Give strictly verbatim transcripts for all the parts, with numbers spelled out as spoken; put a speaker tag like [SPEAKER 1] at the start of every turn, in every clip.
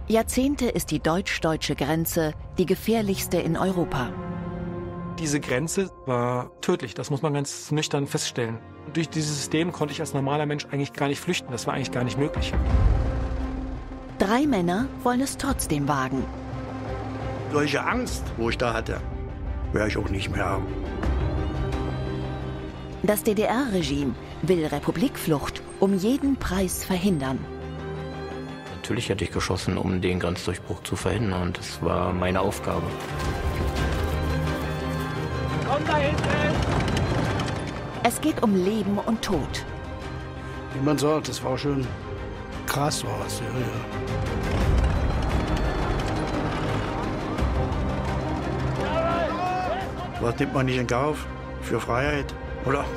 [SPEAKER 1] Jahrzehnte ist die deutsch-deutsche Grenze die gefährlichste in Europa.
[SPEAKER 2] Diese Grenze war tödlich, das muss man ganz nüchtern feststellen. Durch dieses System konnte ich als normaler Mensch eigentlich gar nicht flüchten, das war eigentlich gar nicht möglich.
[SPEAKER 1] Drei Männer wollen es trotzdem wagen.
[SPEAKER 3] Solche Angst, wo ich da hatte, werde ich auch nicht mehr haben.
[SPEAKER 1] Das D D R-Regime will Republikflucht um jeden Preis verhindern.
[SPEAKER 4] Natürlich hätte ich geschossen, um den Grenzdurchbruch zu verhindern. Und das war meine Aufgabe.
[SPEAKER 2] Komm da hinten!
[SPEAKER 1] Es geht um Leben und Tod.
[SPEAKER 3] Wie man sagt, das war schon krass, war es. Ja, ja. Was nimmt man nicht in Kauf für Freiheit, oder?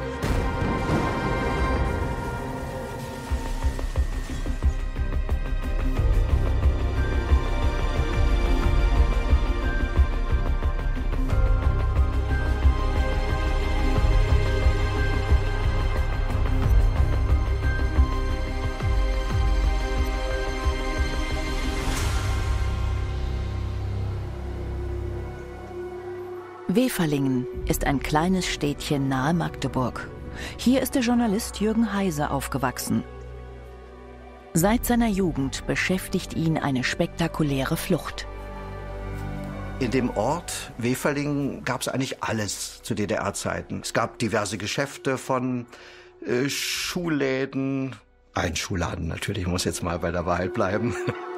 [SPEAKER 1] Weferlingen ist ein kleines Städtchen nahe Magdeburg. Hier ist der Journalist Jürgen Heise aufgewachsen. Seit seiner Jugend beschäftigt ihn eine spektakuläre Flucht.
[SPEAKER 5] In dem Ort Weferlingen gab es eigentlich alles zu D D R-Zeiten. Es gab diverse Geschäfte von äh, Schuhläden, ein Schuhladen natürlich, ich muss jetzt mal bei der Wahrheit bleiben.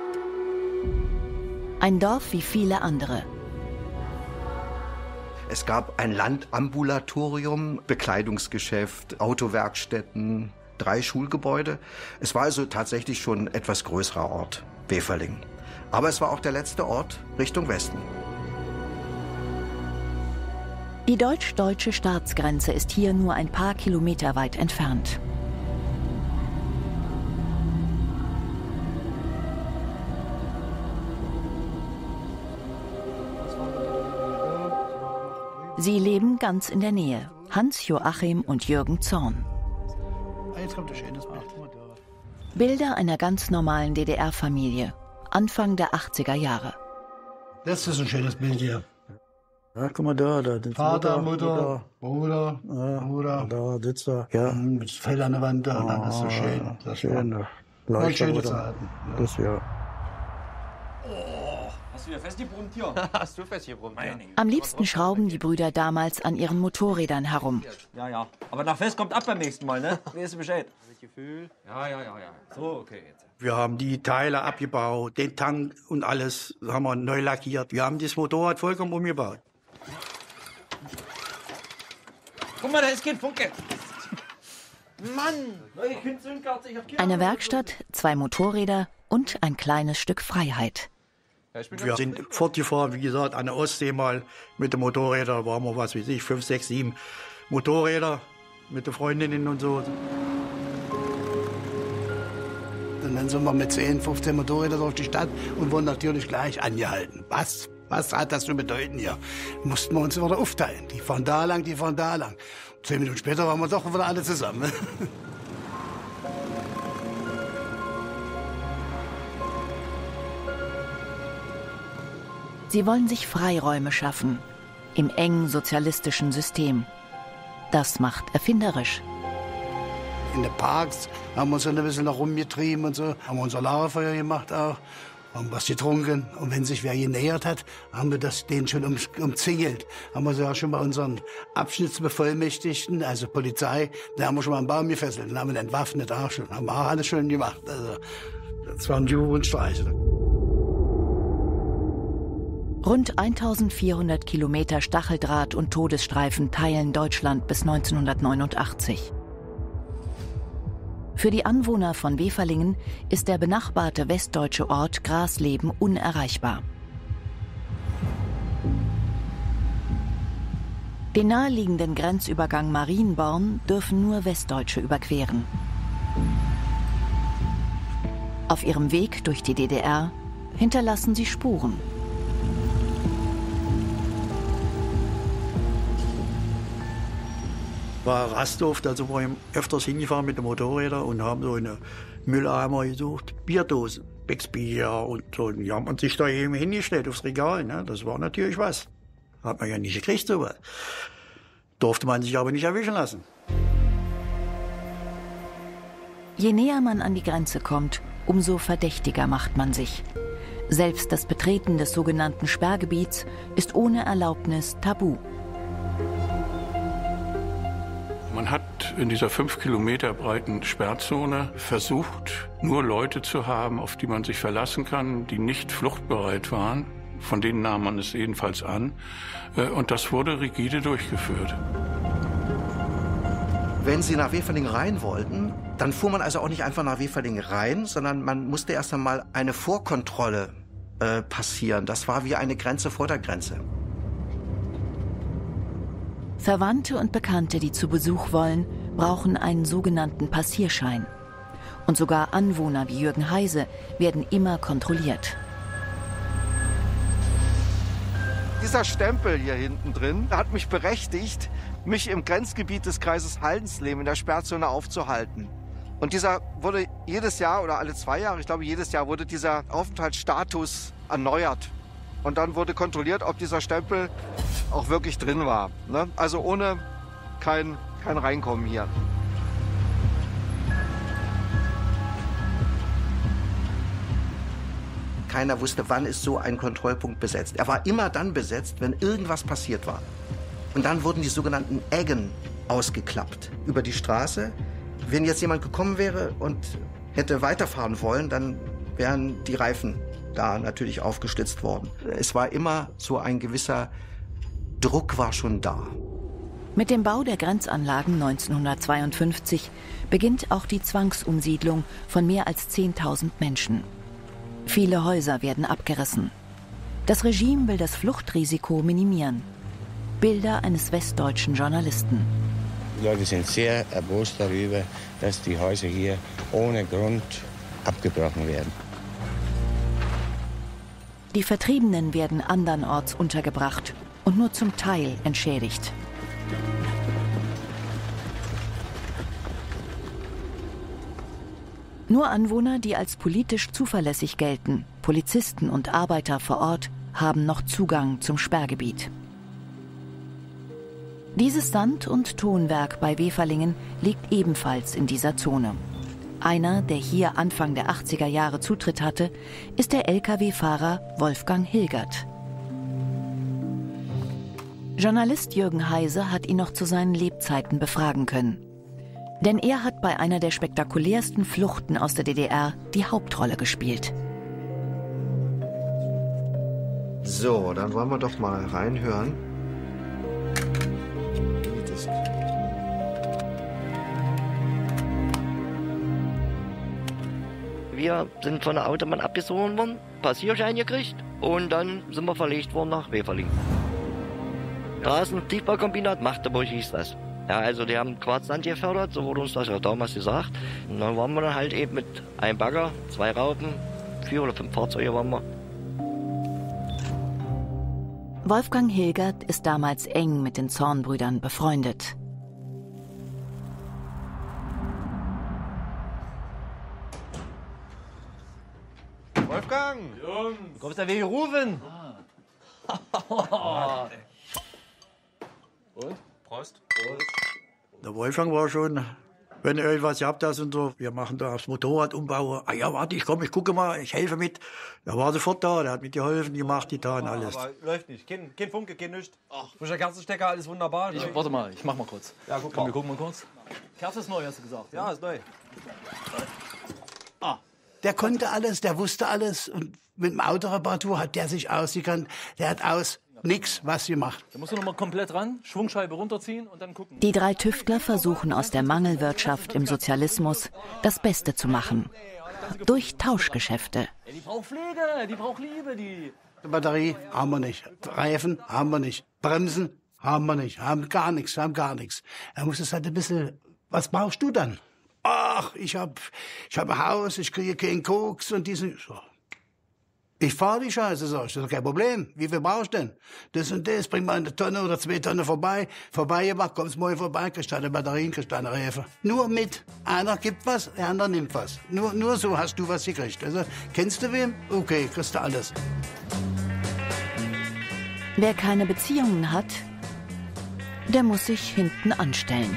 [SPEAKER 1] Ein Dorf wie viele andere.
[SPEAKER 5] Es gab ein Landambulatorium, Bekleidungsgeschäft, Autowerkstätten, drei Schulgebäude. Es war also tatsächlich schon ein etwas größerer Ort, Weferlingen. Aber es war auch der letzte Ort Richtung Westen.
[SPEAKER 1] Die deutsch-deutsche Staatsgrenze ist hier nur ein paar Kilometer weit entfernt. Sie leben ganz in der Nähe. Hans-Joachim und Jürgen Zorn.
[SPEAKER 3] Jetzt kommt ein schönes Bild.
[SPEAKER 1] Bilder einer ganz normalen D D R-Familie. Anfang der achtziger Jahre.
[SPEAKER 3] Das ist ein schönes Bild hier.
[SPEAKER 6] Ja, guck mal da, da.
[SPEAKER 3] Vater, Mutter, Bruder,
[SPEAKER 6] ja,
[SPEAKER 3] Bruder.
[SPEAKER 6] Da sitzt er. Ja.
[SPEAKER 3] Mit Fell an der Wand da.
[SPEAKER 6] Ah,
[SPEAKER 3] Das ist so schön. Das
[SPEAKER 6] schön.
[SPEAKER 3] war
[SPEAKER 6] War
[SPEAKER 3] schöne Zeiten. Ja.
[SPEAKER 6] Das ja.
[SPEAKER 7] Hast du ja festgebrummt hier?
[SPEAKER 4] Hast du festgebrummt? Ja.
[SPEAKER 1] Am liebsten schrauben die Brüder damals an ihren Motorrädern herum.
[SPEAKER 7] Ja, ja. Aber nach Fest kommt ab beim nächsten Mal, ne? Weißt du Bescheid?
[SPEAKER 4] Gefühl.
[SPEAKER 7] Ja, ja, ja, ja. So, okay. Jetzt.
[SPEAKER 3] Wir haben die Teile abgebaut, den Tank und alles haben wir neu lackiert. Wir haben das Motorrad vollkommen umgebaut.
[SPEAKER 7] Guck mal, da ist kein Funke. Mann! Neue Zündkarte, ich hab keine
[SPEAKER 1] Eine
[SPEAKER 7] Ahnung.
[SPEAKER 1] Werkstatt, zwei Motorräder und ein kleines Stück Freiheit.
[SPEAKER 3] Wir sind fortgefahren, wie gesagt, an der Ostsee mal mit den Motorrädern. Da waren wir, was weiß ich, fünf, sechs, sieben Motorräder mit den Freundinnen und so. Und dann sind wir mit zehn, fünfzehn Motorrädern durch die Stadt und wurden natürlich gleich angehalten. Was? Was hat das zu bedeuten hier? Mussten wir uns wieder aufteilen. Die fahren da lang, die fahren da lang. Zehn Minuten später waren wir doch wieder alle zusammen.
[SPEAKER 1] Sie wollen sich Freiräume schaffen im engen sozialistischen System. Das macht erfinderisch.
[SPEAKER 3] In den Parks haben wir uns ein bisschen noch rumgetrieben und so. Haben wir unser Lagerfeuer gemacht auch. Haben was getrunken. Und wenn sich wer genähert hat, haben wir das, den schon um, umzingelt. Haben wir sie auch schon bei unseren Abschnittsbevollmächtigten, also Polizei, da haben wir schon mal einen Baum gefesselt. Dann haben wir entwaffnet auch schon. Haben wir auch alles schön gemacht. Also, das waren Jugendstreiche.
[SPEAKER 1] Rund eintausendvierhundert Kilometer Stacheldraht und Todesstreifen teilen Deutschland bis neunzehnhundertneunundachtzig. Für die Anwohner von Weferlingen ist der benachbarte westdeutsche Ort Grasleben unerreichbar. Den naheliegenden Grenzübergang Marienborn dürfen nur Westdeutsche überqueren. Auf ihrem Weg durch die D D R hinterlassen sie Spuren.
[SPEAKER 3] War Rasthof, da sind wir öfters hingefahren mit den Motorrädern und haben so in der
[SPEAKER 6] Mülleimer gesucht, Bierdosen, Becksbier und so. Die haben man sich da eben hingestellt aufs Regal. Ne? Das war natürlich was. Hat man ja nicht gekriegt, sowas. Durfte man sich aber nicht erwischen lassen.
[SPEAKER 1] Je näher man an die Grenze kommt, umso verdächtiger macht man sich. Selbst das Betreten des sogenannten Sperrgebiets ist ohne Erlaubnis tabu.
[SPEAKER 8] Man hat in dieser fünf Kilometer breiten Sperrzone versucht, nur Leute zu haben, auf die man sich verlassen kann, die nicht fluchtbereit waren. Von denen nahm man es jedenfalls an. Und das wurde rigide durchgeführt.
[SPEAKER 5] Wenn Sie nach Weferlingen rein wollten, dann fuhr man also auch nicht einfach nach Weferlingen rein, sondern man musste erst einmal eine Vorkontrolle äh, passieren. Das war wie eine Grenze vor der Grenze.
[SPEAKER 1] Verwandte und Bekannte, die zu Besuch wollen, brauchen einen sogenannten Passierschein. Und sogar Anwohner wie Jürgen Heise werden immer kontrolliert.
[SPEAKER 9] Dieser Stempel hier hinten drin hat mich berechtigt, mich im Grenzgebiet des Kreises Haldensleben in der Sperrzone aufzuhalten. Und dieser wurde jedes Jahr oder alle zwei Jahre, ich glaube jedes Jahr, wurde dieser Aufenthaltsstatus erneuert. Und dann wurde kontrolliert, ob dieser Stempel auch wirklich drin war. Ne? Also ohne kein, kein Reinkommen hier.
[SPEAKER 5] Keiner wusste, wann ist so ein Kontrollpunkt besetzt. Er war immer dann besetzt, wenn irgendwas passiert war. Und dann wurden die sogenannten Eggen ausgeklappt über die Straße. Wenn jetzt jemand gekommen wäre und hätte weiterfahren wollen, dann wären die Reifen da natürlich aufgestützt worden. Es war immer so ein gewisser Druck war schon da.
[SPEAKER 1] Mit dem Bau der Grenzanlagen neunzehnhundertzweiundfünfzig beginnt auch die Zwangsumsiedlung von mehr als zehntausend Menschen. Viele Häuser werden abgerissen. Das Regime will das Fluchtrisiko minimieren. Bilder eines westdeutschen Journalisten.
[SPEAKER 10] Die Leute sind sehr erbost darüber, dass die Häuser hier ohne Grund abgebrochen werden.
[SPEAKER 1] Die Vertriebenen werden andernorts untergebracht und nur zum Teil entschädigt. Nur Anwohner, die als politisch zuverlässig gelten, Polizisten und Arbeiter vor Ort, haben noch Zugang zum Sperrgebiet. Dieses Sand- und Tonwerk bei Weferlingen liegt ebenfalls in dieser Zone. Einer, der hier Anfang der achtziger Jahre Zutritt hatte, ist der L K W-Fahrer Wolfgang Hilgert. Journalist Jürgen Heise hat ihn noch zu seinen Lebzeiten befragen können. Denn er hat bei einer der spektakulärsten Fluchten aus der D D R die Hauptrolle gespielt.
[SPEAKER 5] So, dann wollen wir doch mal reinhören.
[SPEAKER 11] Wir sind von der Autobahn abgesogen worden, Passierschein gekriegt und dann sind wir verlegt worden nach Weferlingen. Da ist ein Tiefbaukombinat, Magdeburg hieß das. Ja, also die haben Quarzsand gefördert, so wurde uns das ja damals gesagt. Und dann waren wir dann halt eben mit einem Bagger, zwei Raupen, vier oder fünf Fahrzeuge waren wir.
[SPEAKER 1] Wolfgang Hilgert ist damals eng mit den Zornbrüdern befreundet.
[SPEAKER 7] Wolfgang! Jungs! Du kommst ja wegen rufen! Ah.
[SPEAKER 2] Und? Prost. Prost.
[SPEAKER 6] Der Wolfgang war schon, wenn du irgendwas gehabt hast und so, wir machen da das Motorrad umbauen. Ah ja, warte, ich komme, ich gucke mal, ich helfe mit. Der war sofort da, der hat mitgeholfen, gemacht, getan, alles.
[SPEAKER 7] Aber läuft nicht. Kein, kein Funke, kein nichts. Frischer Kerzenstecker, alles wunderbar.
[SPEAKER 2] Ich, warte mal, ich mach mal kurz.
[SPEAKER 7] Ja, guck
[SPEAKER 2] Komm,
[SPEAKER 7] mal.
[SPEAKER 2] wir gucken mal kurz. Kerze ist neu, hast du gesagt?
[SPEAKER 7] Ja, ist neu.
[SPEAKER 3] Ah. Der konnte alles, der wusste alles. Und mit dem Autoreparatur hat der sich ausgekannt. Der hat aus nix was gemacht.
[SPEAKER 2] Da musst du noch mal komplett ran, Schwungscheibe runterziehen und dann gucken.
[SPEAKER 1] Die drei Tüftler versuchen aus der Mangelwirtschaft im Sozialismus das Beste zu machen. Durch Tauschgeschäfte.
[SPEAKER 2] Ja, die braucht Pflege, die braucht Liebe, die.
[SPEAKER 3] Batterie haben wir nicht. Reifen haben wir nicht. Bremsen haben wir nicht. Haben gar nichts, haben gar nichts. Er muss es halt ein bisschen, was brauchst du dann? Ach, ich hab, ich hab ein Haus, ich kriege keinen Koks und diesen, so. Ich fahre die Scheiße, sag ich. Das ist kein Problem. Wie viel brauchst du denn? Das und das, bring mal eine Tonne oder zwei Tonnen vorbei. Vorbeigemacht, kommst morgen vorbei, kriegst deine Batterien, kriegst deine Reifen. Nur mit. Einer gibt was, der andere nimmt was. Nur, nur so hast du was gekriegt. Also, kennst du wem? Okay, kriegst du alles.
[SPEAKER 1] Wer keine Beziehungen hat, der muss sich hinten anstellen.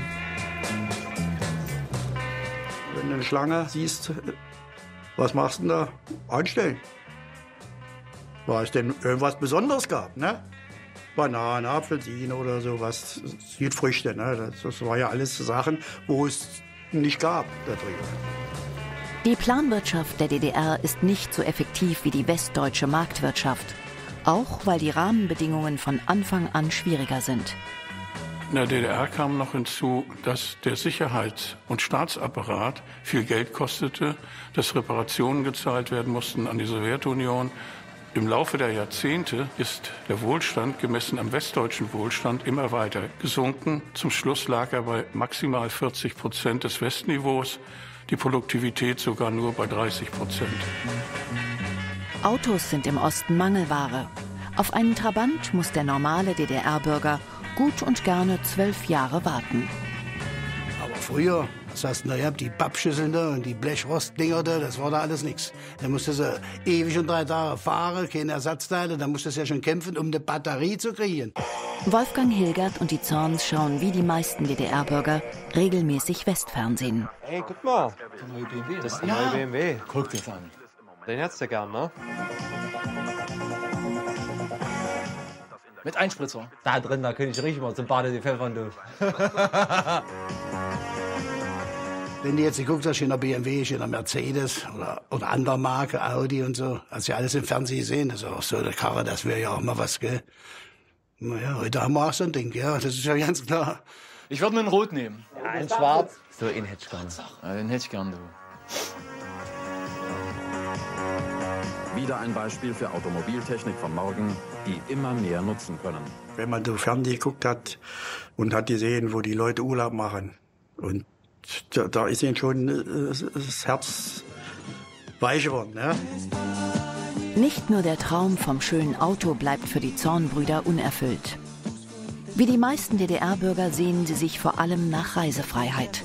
[SPEAKER 6] Wenn du eine Schlange siehst, was machst du denn da? Anstellen. Weil es denn irgendwas Besonderes gab, ne? Bananen, Apfelsinen oder sowas, Südfrüchte, ne? Das, das war ja alles Sachen, wo es nicht gab da drüben.
[SPEAKER 1] Die Planwirtschaft der D D R ist nicht so effektiv wie die westdeutsche Marktwirtschaft. Auch weil die Rahmenbedingungen von Anfang an schwieriger sind.
[SPEAKER 8] In der D D R kam noch hinzu, dass der Sicherheits- und Staatsapparat viel Geld kostete, dass Reparationen gezahlt werden mussten an die Sowjetunion. Im Laufe der Jahrzehnte ist der Wohlstand, gemessen am westdeutschen Wohlstand, immer weiter gesunken. Zum Schluss lag er bei maximal vierzig Prozent des Westniveaus, die Produktivität sogar nur bei dreißig Prozent.
[SPEAKER 1] Autos sind im Osten Mangelware. Auf einen Trabant muss der normale D D R-Bürger gut und gerne zwölf Jahre warten.
[SPEAKER 3] Aber früher, was hast du da gehabt? Die Pappschüsseln da und die Blechrostdinger da, das war da alles nichts. Da musstest du ewig und drei Tage fahren, keine Ersatzteile, da musstest du ja schon kämpfen, um eine Batterie zu kriegen.
[SPEAKER 1] Wolfgang Hilgert und die Zorns schauen wie die meisten D D R-Bürger regelmäßig Westfernsehen.
[SPEAKER 12] Hey, guck mal, der neue B M W. Das ist der ja. neue B M W. Guck dir das an. Den hättest du gern, ne? Mit Einspritzer. Da drin, da könnte ich richtig mal zum Bade die Pfeffern, du.
[SPEAKER 3] Wenn du jetzt guckst, hast du in der B M W, in der Mercedes oder, oder anderer Marke, Audi und so, hast du ja alles im Fernsehen gesehen. Das ist auch so eine Karre, das wäre ja auch mal was, gell? Naja, heute haben wir auch so ein Ding, ja, das ist ja ganz klar.
[SPEAKER 12] Ich würde mir einen Rot nehmen. Ja, einen Schwarz. So, einen hätte ich gern. Ja, den hätte ich gern, du.
[SPEAKER 13] Wieder ein Beispiel für Automobiltechnik von morgen, die immer mehr nutzen können.
[SPEAKER 6] Wenn man so Fernsehen geguckt hat und hat gesehen, wo die Leute Urlaub machen, und da, da ist ihnen schon das Herz weich geworden. Ne?
[SPEAKER 1] Nicht nur der Traum vom schönen Auto bleibt für die Zornbrüder unerfüllt. Wie die meisten D D R-Bürger sehen sie sich vor allem nach Reisefreiheit.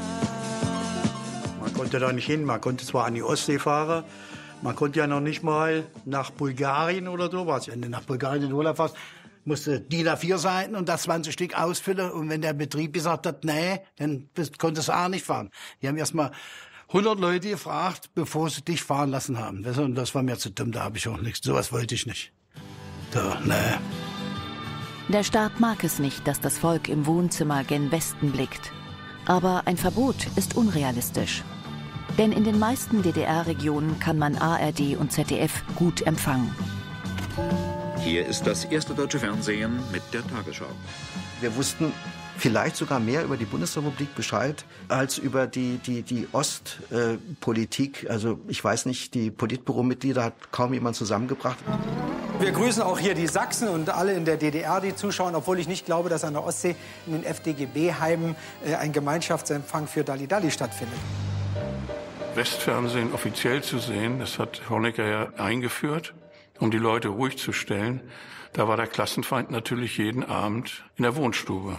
[SPEAKER 6] Man konnte da nicht hin, man konnte zwar an die Ostsee fahren, man konnte ja noch nicht mal nach Bulgarien oder sowas.
[SPEAKER 3] Wenn du nach Bulgarien in den Urlaub fährst, musst du D I N A vier Seiten und das zwanzig Stück ausfüllen. Und wenn der Betrieb gesagt hat, nee, dann konntest du auch nicht fahren. Die haben erst mal hundert Leute gefragt, bevor sie dich fahren lassen haben. Und das war mir zu dumm, da habe ich auch nichts. Sowas wollte ich nicht. Da, nee.
[SPEAKER 1] Der Staat mag es nicht, dass das Volk im Wohnzimmer gen Westen blickt. Aber ein Verbot ist unrealistisch. Denn in den meisten D D R-Regionen kann man A R D und Z D F gut empfangen.
[SPEAKER 14] Hier ist das erste deutsche Fernsehen mit der Tagesschau.
[SPEAKER 5] Wir wussten vielleicht sogar mehr über die Bundesrepublik Bescheid als über die, die, die Ostpolitik. Äh, also ich weiß nicht, die Politbüro-Mitglieder hat kaum jemand zusammengebracht.
[SPEAKER 15] Wir grüßen auch hier die Sachsen und alle in der D D R, die zuschauen, obwohl ich nicht glaube, dass an der Ostsee in den F D G B-Heimen äh, ein Gemeinschaftsempfang für Dalli-Dalli stattfindet.
[SPEAKER 8] Westfernsehen offiziell zu sehen, das hat Honecker ja eingeführt, um die Leute ruhig zu stellen. Da war der Klassenfeind natürlich jeden Abend in der Wohnstube.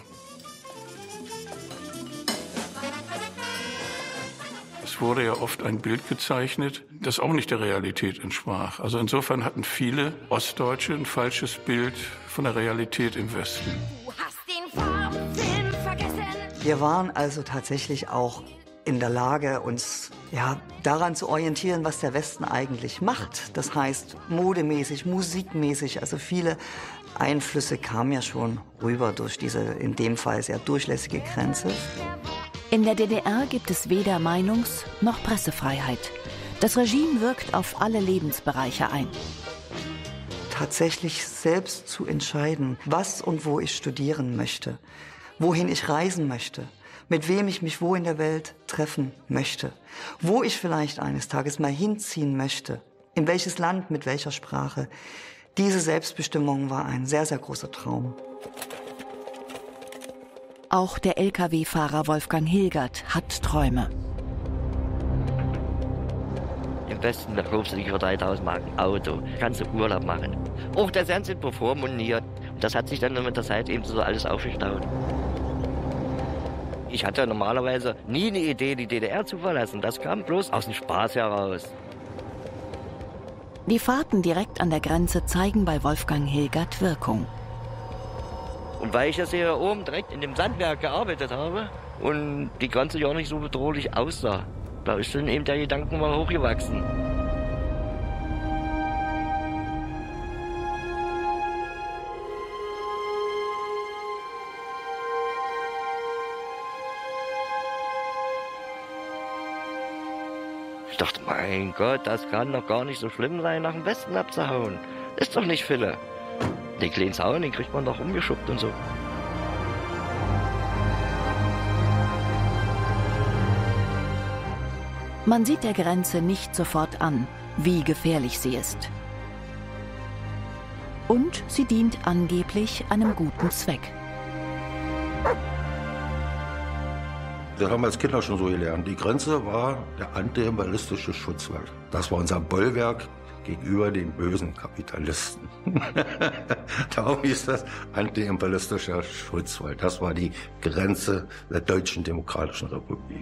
[SPEAKER 8] Es wurde ja oft ein Bild gezeichnet, das auch nicht der Realität entsprach. Also insofern hatten viele Ostdeutsche ein falsches Bild von der Realität im Westen.
[SPEAKER 16] Du hast den Farbfilm vergessen.
[SPEAKER 17] Wir waren also tatsächlich auch in der Lage, uns ja, daran zu orientieren, was der Westen eigentlich macht. Das heißt, modemäßig, musikmäßig, also viele Einflüsse kamen ja schon rüber durch diese, in dem Fall sehr durchlässige Grenze.
[SPEAKER 1] In der D D R gibt es weder Meinungs- noch Pressefreiheit. Das Regime wirkt auf alle Lebensbereiche ein.
[SPEAKER 17] Tatsächlich selbst zu entscheiden, was und wo ich studieren möchte, wohin ich reisen möchte, mit wem ich mich wo in der Welt treffen möchte, wo ich vielleicht eines Tages mal hinziehen möchte, in welches Land, mit welcher Sprache. Diese Selbstbestimmung war ein sehr, sehr großer Traum.
[SPEAKER 1] Auch der L K W-Fahrer Wolfgang Hilgert hat Träume.
[SPEAKER 11] Im Westen kaufst du dich für dreitausend Mark ein Auto, kannst du Urlaub machen. Auch der Fernsehen bevormundiert. Und das hat sich dann mit der Zeit eben so alles aufgestaut. Ich hatte normalerweise nie eine Idee, die D D R zu verlassen. Das kam bloß aus dem Spaß heraus.
[SPEAKER 1] Die Fahrten direkt an der Grenze zeigen bei Wolfgang Hilgert Wirkung.
[SPEAKER 11] Und weil ich ja hier oben direkt in dem Sandwerk gearbeitet habe und die Grenze ja auch nicht so bedrohlich aussah, da ist dann eben der Gedanke mal hochgewachsen. Ich dachte, mein Gott, das kann doch gar nicht so schlimm sein, nach dem Westen abzuhauen. Ist doch nicht Fülle. Den kleinen Zaun, den kriegt man doch umgeschubbt und so.
[SPEAKER 1] Man sieht der Grenze nicht sofort an, wie gefährlich sie ist. Und sie dient angeblich einem guten Zweck.
[SPEAKER 18] Das haben wir als Kinder schon so gelernt. Die Grenze war der antiimperialistische Schutzwall. Das war unser Bollwerk gegenüber den bösen Kapitalisten. Darum hieß das antiimperialistischer Schutzwall. Das war die Grenze der Deutschen Demokratischen Republik.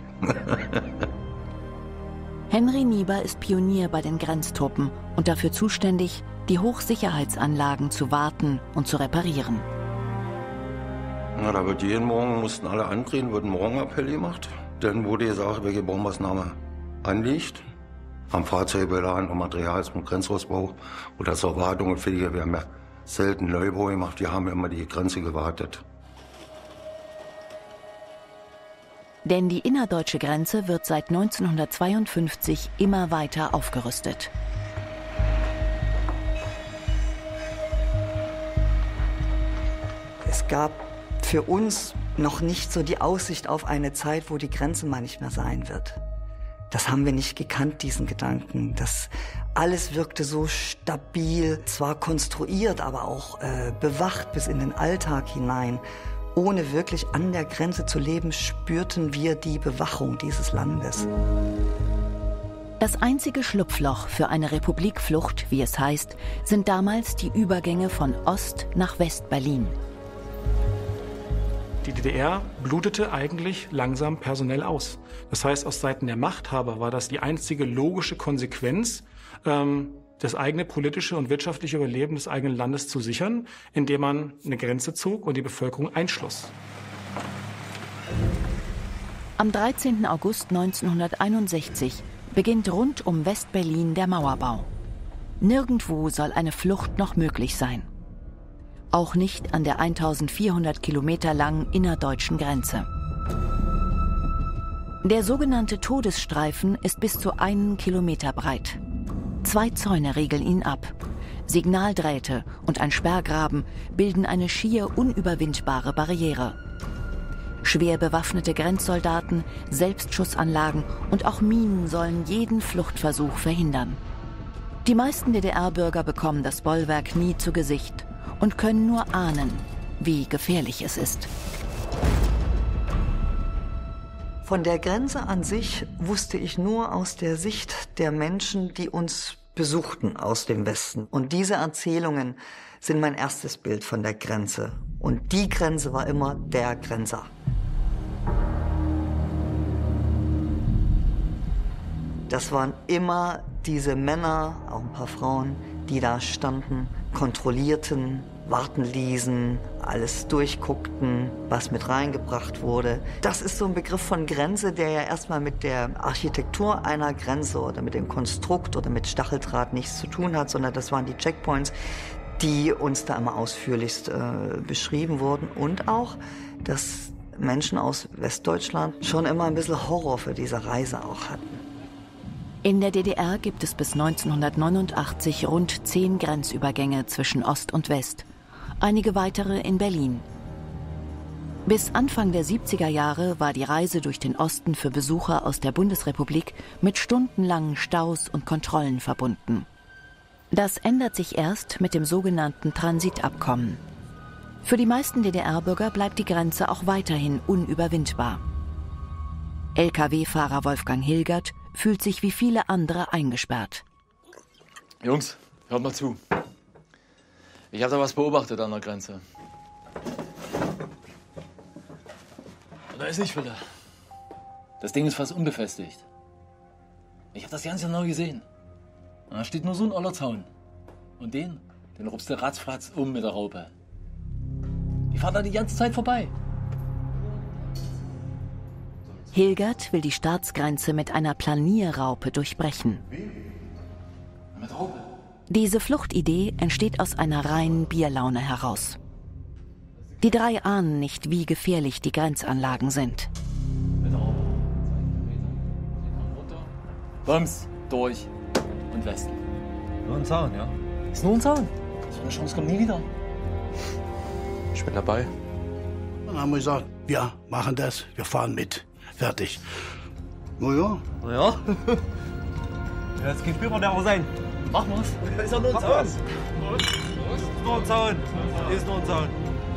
[SPEAKER 1] Henry Nieber ist Pionier bei den Grenztruppen und dafür zuständig, die Hochsicherheitsanlagen zu warten und zu reparieren.
[SPEAKER 18] Na, da wird jeden Morgen, mussten alle antreten, wird ein Morgenappell gemacht. Dann wurde gesagt, welche Baumaßnahme anliegt. Am Fahrzeug beladen und Material zum Grenzausbau oder zur Wartung und Pflege. Wir haben ja selten Neubau gemacht, wir haben immer die Grenze gewartet.
[SPEAKER 1] Denn die innerdeutsche Grenze wird seit neunzehnhundertzweiundfünfzig immer weiter aufgerüstet.
[SPEAKER 17] Es gab für uns noch nicht so die Aussicht auf eine Zeit, wo die Grenze mal nicht mehr sein wird. Das haben wir nicht gekannt, diesen Gedanken. Das alles wirkte so stabil, zwar konstruiert, aber auch äh, bewacht bis in den Alltag hinein. Ohne wirklich an der Grenze zu leben, spürten wir die Bewachung dieses Landes.
[SPEAKER 1] Das einzige Schlupfloch für eine Republikflucht, wie es heißt, sind damals die Übergänge von Ost- nach West-Berlin.
[SPEAKER 2] Die D D R blutete eigentlich langsam personell aus. Das heißt, aus Seiten der Machthaber war das die einzige logische Konsequenz, ähm, das eigene politische und wirtschaftliche Überleben des eigenen Landes zu sichern, indem man eine Grenze zog und die Bevölkerung einschloss.
[SPEAKER 1] Am dreizehnten August neunzehnhunderteinundsechzig beginnt rund um West-Berlin der Mauerbau. Nirgendwo soll eine Flucht noch möglich sein. Auch nicht an der eintausendvierhundert Kilometer langen innerdeutschen Grenze. Der sogenannte Todesstreifen ist bis zu einen Kilometer breit. Zwei Zäune regeln ihn ab. Signaldrähte und ein Sperrgraben bilden eine schier unüberwindbare Barriere. Schwer bewaffnete Grenzsoldaten, Selbstschussanlagen und auch Minen sollen jeden Fluchtversuch verhindern. Die meisten D D R-Bürger bekommen das Bollwerk nie zu Gesicht und können nur ahnen, wie gefährlich es ist.
[SPEAKER 17] Von der Grenze an sich wusste ich nur aus der Sicht der Menschen, die uns besuchten aus dem Westen. Und diese Erzählungen sind mein erstes Bild von der Grenze. Und die Grenze war immer der Grenzer. Das waren immer diese Männer, auch ein paar Frauen, die da standen, kontrollierten, warten ließen, alles durchguckten, was mit reingebracht wurde. Das ist so ein Begriff von Grenze, der ja erstmal mit der Architektur einer Grenze oder mit dem Konstrukt oder mit Stacheldraht nichts zu tun hat, sondern das waren die Checkpoints, die uns da immer ausführlichst äh, beschrieben wurden. Und auch, dass Menschen aus Westdeutschland schon immer ein bisschen Horror für diese Reise auch hatten.
[SPEAKER 1] In der D D R gibt es bis neunzehnhundertneunundachtzig rund zehn Grenzübergänge zwischen Ost und West, einige weitere in Berlin. Bis Anfang der siebziger Jahre war die Reise durch den Osten für Besucher aus der Bundesrepublik mit stundenlangen Staus und Kontrollen verbunden. Das ändert sich erst mit dem sogenannten Transitabkommen. Für die meisten D D R-Bürger bleibt die Grenze auch weiterhin unüberwindbar. L K W-Fahrer Wolfgang Hilgert fühlt sich wie viele andere eingesperrt.
[SPEAKER 12] Jungs, hört mal zu. Ich habe da was beobachtet an der Grenze. Und da ist nicht wieder. Das Ding ist fast unbefestigt. Ich habe das ganz genau gesehen. Und da steht nur so ein oller Zaun. Und den, den rupst der ratzfatz um mit der Raupe. Die fahren da die ganze Zeit vorbei.
[SPEAKER 1] Hilgert will die Staatsgrenze mit einer Planierraupe durchbrechen.
[SPEAKER 12] Mit Raupe?
[SPEAKER 1] Diese Fluchtidee entsteht aus einer reinen Bierlaune heraus. Die drei ahnen nicht, wie gefährlich die Grenzanlagen sind.
[SPEAKER 12] Bums, durch und Westen.
[SPEAKER 19] Nur ein Zaun, ja?
[SPEAKER 12] Ist nur ein Zaun. So eine Chance kommt nie wieder.
[SPEAKER 19] Ich bin dabei.
[SPEAKER 3] Dann haben wir gesagt, wir machen das, wir fahren mit. Fertig. Na ja.
[SPEAKER 19] Na ja. Ja, jetzt geht Spieler der auch sein.
[SPEAKER 12] Machen wir's.
[SPEAKER 19] Ist ja nur ein Zaun. Ist nur ein Zaun. Ist nur ein Zaun.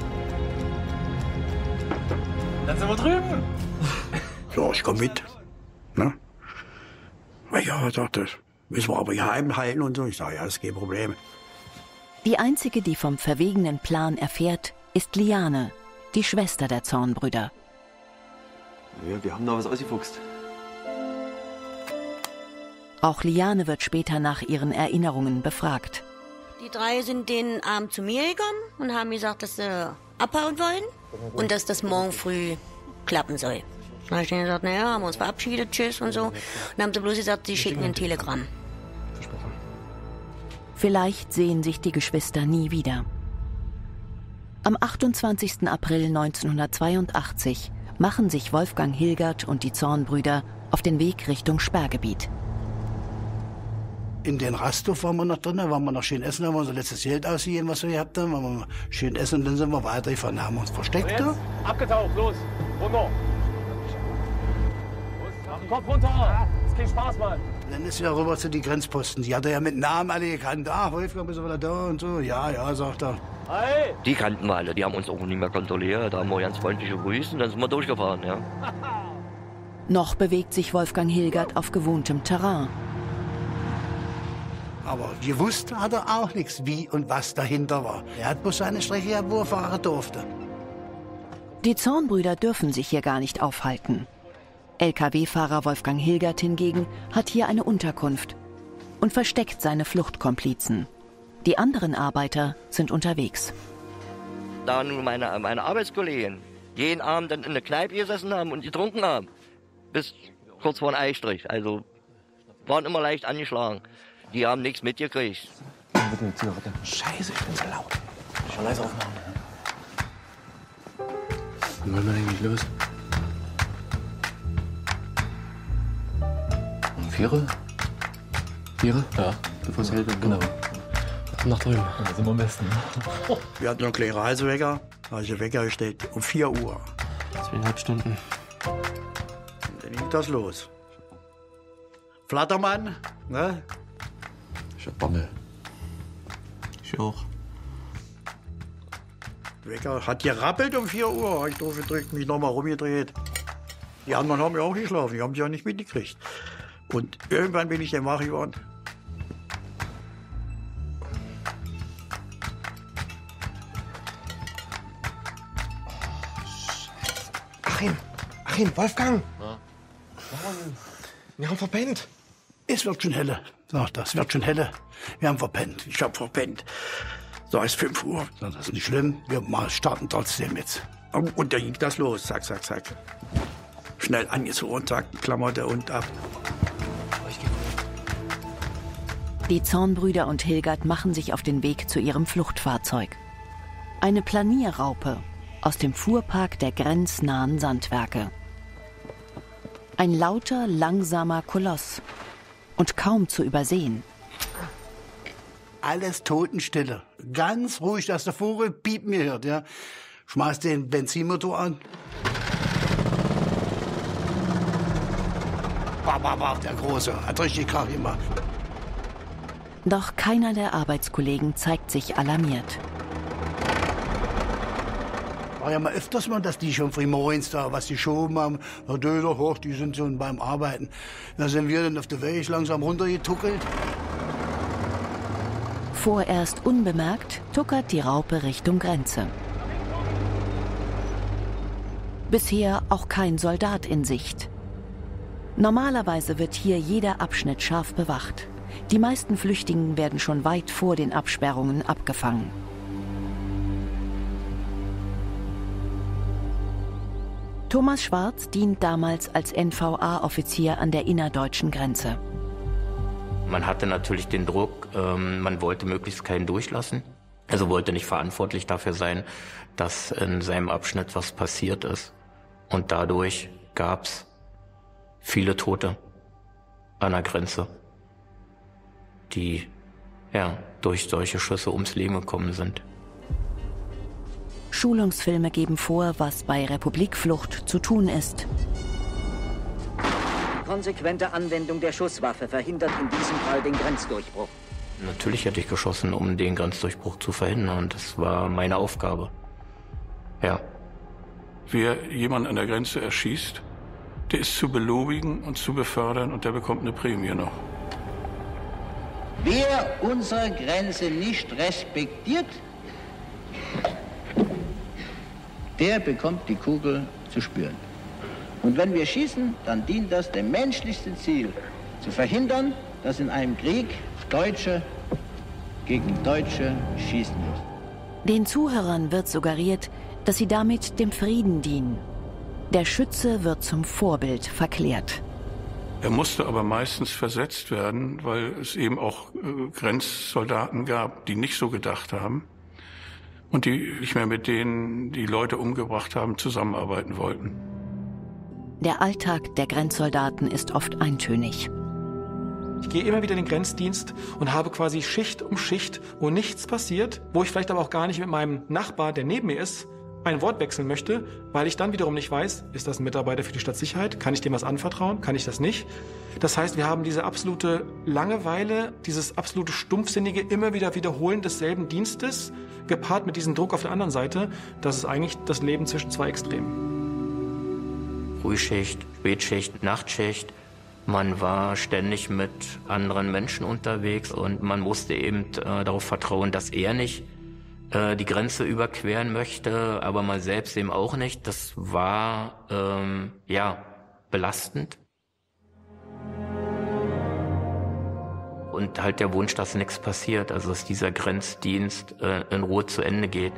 [SPEAKER 12] Dann sind wir drüben.
[SPEAKER 6] Ja, ich komm mit. Ne? Na ja, sagt das. Müssen wir aber geheim halten und so. Ich sage, ja, das ist kein Problem.
[SPEAKER 1] Die einzige, die vom verwegenen Plan erfährt, ist Liane, die Schwester der Zornbrüder.
[SPEAKER 19] Ja, wir haben da was ausgefuchst.
[SPEAKER 1] Auch Liane wird später nach ihren Erinnerungen befragt.
[SPEAKER 20] Die drei sind den Abend zu mir gekommen und haben gesagt, dass sie abhauen wollen und dass das morgen früh klappen soll. Dann habe ich denen gesagt, naja, haben wir uns verabschiedet, tschüss und so. Und dann haben sie bloß gesagt, sie schicken ein Telegramm.
[SPEAKER 1] Vielleicht sehen sich die Geschwister nie wieder. Am achtundzwanzigsten April neunzehnhundertzweiundachtzig machen sich Wolfgang Hilgert und die Zornbrüder auf den Weg Richtung Sperrgebiet.
[SPEAKER 3] In den Rasthof waren wir noch drin, waren wir noch schön essen, haben wir unser letztes Geld ausgegeben, was wir gehabt haben, waren wir schön essen und dann sind wir weitergefahren, haben wir uns versteckt.
[SPEAKER 21] So abgetaucht, los, runter. Auf den Kopf runter, das ist kein Spaß, Mann.
[SPEAKER 3] Dann ist wieder rüber zu den Grenzposten, die hat er ja mit Namen alle gekannt. Ach, Wolfgang, bist du wieder da und so, ja, ja, sagt er.
[SPEAKER 21] Hey.
[SPEAKER 11] Die kannten wir alle, die haben uns auch nicht mehr kontrolliert, da haben wir ganz freundlich gegrüßt und dann sind wir durchgefahren, ja.
[SPEAKER 1] Noch bewegt sich Wolfgang Hilgert auf gewohntem Terrain.
[SPEAKER 3] Aber gewusst hat er auch nichts, wie und was dahinter war. Er hat bloß seine Strecke gehabt, wo er fahren durfte.
[SPEAKER 1] Die Zornbrüder dürfen sich hier gar nicht aufhalten. L K W-Fahrer Wolfgang Hilgert hingegen hat hier eine Unterkunft und versteckt seine Fluchtkomplizen. Die anderen Arbeiter sind unterwegs.
[SPEAKER 11] Da nun meine, meine Arbeitskollegen jeden Abend dann in der Kneipe gesessen haben und getrunken haben, bis kurz vor den Eistrich, also waren immer leicht angeschlagen. Die haben nichts mitgekriegt.
[SPEAKER 19] Bitte eine Zigarette. Scheiße, ich bin so laut.
[SPEAKER 12] Ich schon leise aufmachen.
[SPEAKER 19] Wann wollen wir eigentlich los?
[SPEAKER 12] Um Viere? Viere? Ja, bevor es hell wird. Genau.
[SPEAKER 19] Nach drüben.
[SPEAKER 12] Da sind wir am besten.
[SPEAKER 6] Wir hatten noch einen kleinen Reisewecker. Da habe ich den Wecker gestellt um vier Uhr.
[SPEAKER 19] Zweieinhalb Stunden.
[SPEAKER 6] Und dann ging das los. Flattermann, ne?
[SPEAKER 19] Ich hab Bammel. Ich auch.
[SPEAKER 6] Der Wecker hat gerappelt um vier Uhr. Hab ich drauf gedrückt, mich nochmal rumgedreht. Die anderen haben ja auch geschlafen, die haben sie ja nicht mitgekriegt. Und irgendwann bin ich dann wach geworden.
[SPEAKER 19] Achim, Achim, Wolfgang. Ja. Wir haben verpennt.
[SPEAKER 3] Es wird schon helle, sagt er. Es wird schon helle. Wir haben verpennt.
[SPEAKER 6] Ich hab verpennt. So ist fünf Uhr.
[SPEAKER 3] Das ist nicht schlimm. Wir starten trotzdem jetzt.
[SPEAKER 6] Und da ging das los. Zack, zack, zack. Schnell angezogen, zack, Klamotte und ab.
[SPEAKER 1] Die Zornbrüder und Hilgert machen sich auf den Weg zu ihrem Fluchtfahrzeug. Eine Planierraupe aus dem Fuhrpark der grenznahen Sandwerke. Ein lauter, langsamer Koloss und kaum zu übersehen.
[SPEAKER 3] Alles Totenstille. Ganz ruhig, dass der Vogel piepen hört. Ja. Schmeiß den Benzinmotor an. Bah, bah, bah, der Große hat richtig Krach gemacht.
[SPEAKER 1] Doch keiner der Arbeitskollegen zeigt sich alarmiert.
[SPEAKER 3] war ja mal öfters mal, dass die schon frühmorgens da was geschoben haben. Herr Döder, hoch, die sind schon beim Arbeiten. Da sind wir dann auf der Weg langsam runtergetuckelt.
[SPEAKER 1] Vorerst unbemerkt tuckert die Raupe Richtung Grenze. Bisher auch kein Soldat in Sicht. Normalerweise wird hier jeder Abschnitt scharf bewacht. Die meisten Flüchtigen werden schon weit vor den Absperrungen abgefangen. Thomas Schwarz dient damals als N V A-Offizier an der innerdeutschen Grenze.
[SPEAKER 4] Man hatte natürlich den Druck, ähm, man wollte möglichst keinen durchlassen. Also wollte nicht verantwortlich dafür sein, dass in seinem Abschnitt was passiert ist. Und dadurch gab es viele Tote an der Grenze, die ja, durch solche Schüsse ums Leben gekommen sind.
[SPEAKER 1] Schulungsfilme geben vor, was bei Republikflucht zu tun ist.
[SPEAKER 22] Die konsequente Anwendung der Schusswaffe verhindert in diesem Fall den Grenzdurchbruch.
[SPEAKER 4] Natürlich hätte ich geschossen, um den Grenzdurchbruch zu verhindern. Das war meine Aufgabe. Ja.
[SPEAKER 8] Wer jemanden an der Grenze erschießt, der ist zu belobigen und zu befördern und der bekommt eine Prämie noch.
[SPEAKER 23] Wer unsere Grenze nicht respektiert, der bekommt die Kugel zu spüren. Und wenn wir schießen, dann dient das dem menschlichsten Ziel, zu verhindern, dass in einem Krieg Deutsche gegen Deutsche schießen müssen.
[SPEAKER 1] Den Zuhörern wird suggeriert, dass sie damit dem Frieden dienen. Der Schütze wird zum Vorbild verklärt.
[SPEAKER 8] Er musste aber meistens versetzt werden, weil es eben auch äh, Grenzsoldaten gab, die nicht so gedacht haben und die nicht mehr mit denen, die Leute umgebracht haben, zusammenarbeiten wollten.
[SPEAKER 1] Der Alltag der Grenzsoldaten ist oft eintönig.
[SPEAKER 2] Ich gehe immer wieder in den Grenzdienst und habe quasi Schicht um Schicht, wo nichts passiert, wo ich vielleicht aber auch gar nicht mit meinem Nachbar, der neben mir ist, ein Wort wechseln möchte, weil ich dann wiederum nicht weiß, ist das ein Mitarbeiter für die Stadtsicherheit? Kann ich dem was anvertrauen? Kann ich das nicht? Das heißt, wir haben diese absolute Langeweile, dieses absolute stumpfsinnige, immer wieder Wiederholen desselben Dienstes, gepaart mit diesem Druck auf der anderen Seite. Das ist eigentlich das Leben zwischen zwei Extremen.
[SPEAKER 4] Frühschicht, Spätschicht, Nachtschicht. Man war ständig mit anderen Menschen unterwegs und man musste eben äh, darauf vertrauen, dass er nicht die Grenze überqueren möchte, aber man selbst eben auch nicht. Das war, ähm, ja, belastend. Und halt der Wunsch, dass nichts passiert, also dass dieser Grenzdienst äh, in Ruhe zu Ende geht.